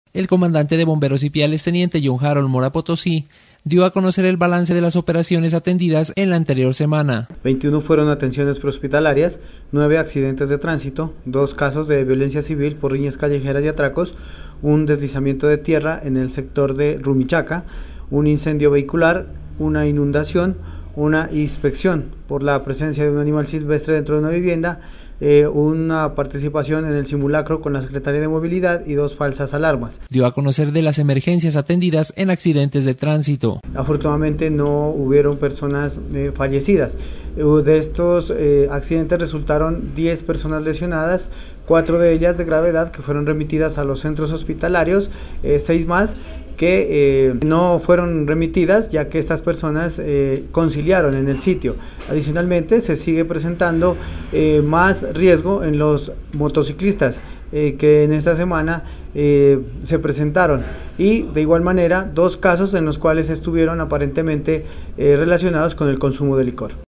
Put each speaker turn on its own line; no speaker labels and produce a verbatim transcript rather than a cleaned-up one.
El comandante de Bomberos y Piales, teniente John Harold Mora Potosí, dio a conocer el balance de las operaciones atendidas en la anterior semana.
veintiuno fueron atenciones prehospitalarias, nueve accidentes de tránsito, dos casos de violencia civil por riñas callejeras y atracos, un deslizamiento de tierra en el sector de Rumichaca, un incendio vehicular, una inundación, una inspección por la presencia de un animal silvestre dentro de una vivienda, eh, una participación en el simulacro con la Secretaría de Movilidad y dos falsas alarmas.
Dio a conocer de las emergencias atendidas en accidentes de tránsito.
Afortunadamente no hubieron personas eh, fallecidas. De estos eh, accidentes resultaron diez personas lesionadas, cuatro de ellas de gravedad que fueron remitidas a los centros hospitalarios, eh, seis más que eh, no fueron remitidas ya que estas personas eh, conciliaron en el sitio. Adicionalmente se sigue presentando eh, más riesgo en los motociclistas eh, que en esta semana eh, se presentaron, y de igual manera dos casos en los cuales estuvieron aparentemente eh, relacionados con el consumo de licor.